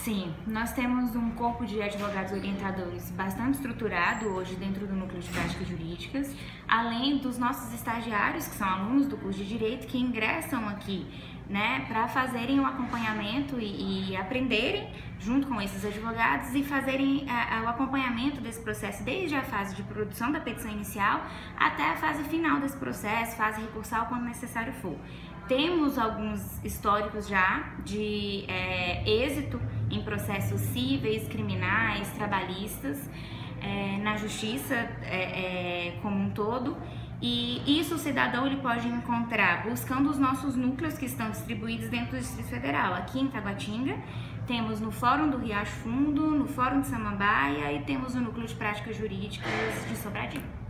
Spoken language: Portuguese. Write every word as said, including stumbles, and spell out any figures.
Sim, nós temos um corpo de advogados orientadores bastante estruturado hoje dentro do Núcleo de Práticas Jurídicas, além dos nossos estagiários, que são alunos do curso de Direito, que ingressam aqui, né, para fazerem o acompanhamento e, e aprenderem junto com esses advogados e fazerem a, a, o acompanhamento desse processo desde a fase de produção da petição inicial até a fase final desse processo, fase recursal, quando necessário for. Temos alguns históricos já de é, êxito em processos cíveis, criminais, trabalhistas, é, na justiça é, é, como um todo, e isso o cidadão ele pode encontrar buscando os nossos núcleos que estão distribuídos dentro do Distrito Federal. Aqui em Taguatinga, temos no Fórum do Riacho Fundo, no Fórum de Samambaia e temos o Núcleo de Práticas Jurídicas de Sobradinho.